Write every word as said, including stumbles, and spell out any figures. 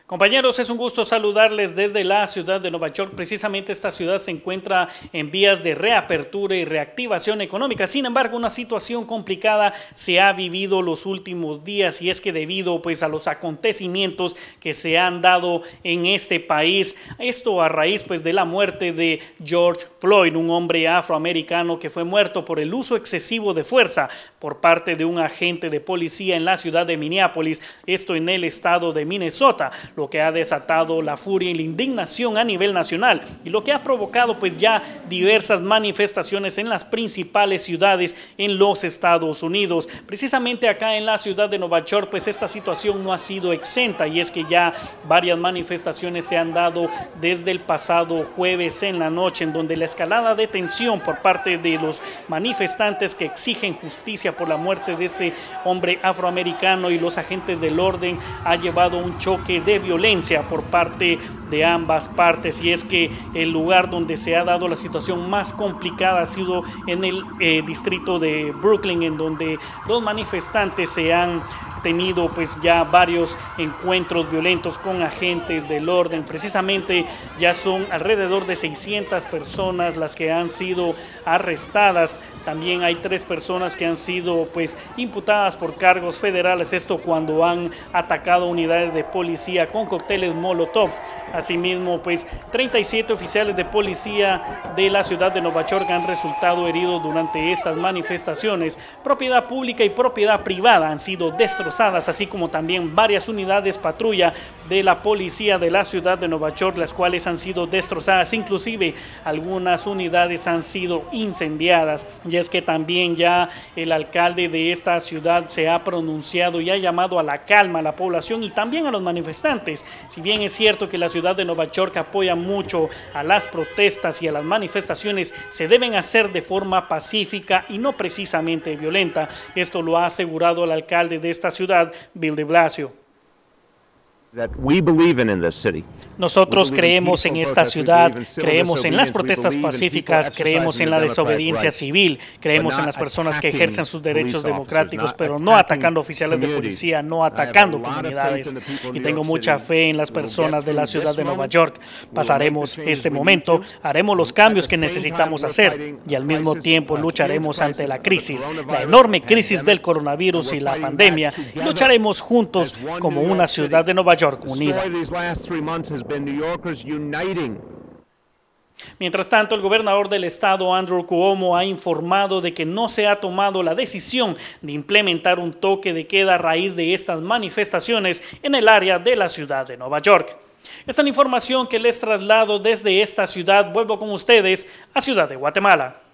Compañeros, es un gusto saludarles desde la ciudad de Nueva York. Precisamente esta ciudad se encuentra en vías de reapertura y reactivación económica. Sin embargo, una situación complicada se ha vivido los últimos días, y es que debido pues a los acontecimientos que se han dado en este país, esto a raíz pues de la muerte de George Floyd, un hombre afroamericano que fue muerto por el uso excesivo de fuerza por parte de un agente de policía en la ciudad de Minneapolis, esto en el estado de Minnesota, lo que ha desatado la furia y la indignación a nivel nacional y lo que ha provocado pues ya diversas manifestaciones en las principales ciudades en los Estados Unidos. Precisamente acá en la ciudad de Nueva York pues esta situación no ha sido exenta, y es que ya varias manifestaciones se han dado desde el pasado jueves en la noche, en donde la escalada de tensión por parte de los manifestantes que exigen justicia por la muerte de este hombre afroamericano y los agentes del orden ha llevado a un choque de violencia por parte de ambas partes. Y es que el lugar donde se ha dado la situación más complicada ha sido en el eh, distrito de Brooklyn, en donde los manifestantes se han tenido pues ya varios encuentros violentos con agentes del orden. Precisamente ya son alrededor de seiscientas personas las que han sido arrestadas. También hay tres personas que han sido pues imputadas por cargos federales, esto cuando han atacado unidades de policía con cócteles Molotov. Asimismo pues treinta y siete oficiales de policía de la ciudad de Nueva York han resultado heridos durante estas manifestaciones. Propiedad pública y propiedad privada han sido destrozadas, así como también varias unidades patrulla de la policía de la ciudad de Nueva York, las cuales han sido destrozadas, inclusive algunas unidades han sido incendiadas. Y es que también ya el alcalde de esta ciudad se ha pronunciado y ha llamado a la calma a la población y también a los manifestantes. Si bien es cierto que la ciudad de Nueva York apoya mucho a las protestas y a las manifestaciones, se deben hacer de forma pacífica y no precisamente violenta. Esto lo ha asegurado el alcalde de esta ciudad, Bill de Blasio. Nosotros creemos en esta ciudad, creemos en las protestas pacíficas, creemos en la desobediencia civil, creemos en las personas que ejercen sus derechos democráticos, pero no atacando oficiales de policía, no atacando comunidades. Y tengo mucha fe en las personas de la ciudad de Nueva York. Pasaremos este momento, haremos los cambios que necesitamos hacer y al mismo tiempo lucharemos ante la crisis, la enorme crisis del coronavirus y la pandemia, y lucharemos juntos como una ciudad de Nueva York unida. Mientras tanto, el gobernador del estado, Andrew Cuomo, ha informado de que no se ha tomado la decisión de implementar un toque de queda a raíz de estas manifestaciones en el área de la ciudad de Nueva York. Esta es la información que les traslado desde esta ciudad. Vuelvo con ustedes a Ciudad de Guatemala.